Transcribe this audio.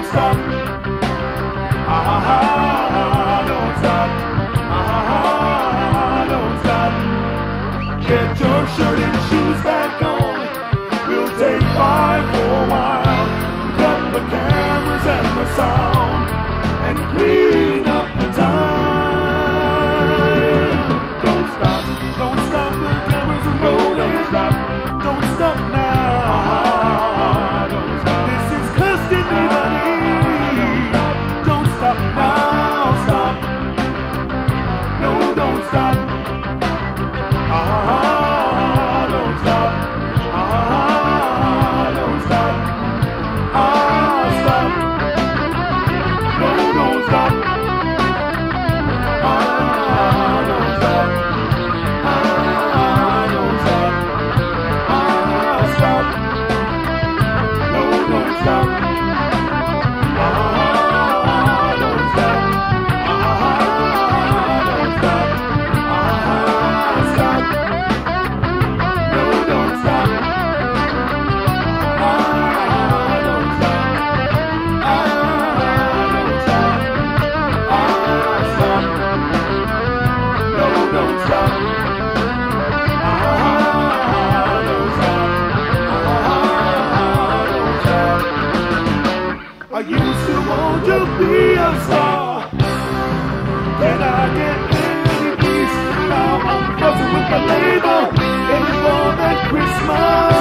don't stop. Don't stop. Don't stop. Get your shirt and shoes back on. We'll take 5 for a while. Cut the cameras and the sound and clean up the time. Don't stop. Don't stop the cameras and roll and stop. Don't stop now. Don't stop. This is custody. Don't stop now. Stop. No, don't stop. Don't stop. Don't stop. Stop. No, don't stop. Don't stop. Don't stop. Stop. No, don't stop. Don't stop. Don't stop. Stop. No, don't stop. Don't stop. Don't stop. Stop. No, don't stop. I used to want to be a star. Can I get any peace? Now I'm fussing with my label, heading for that Christmas.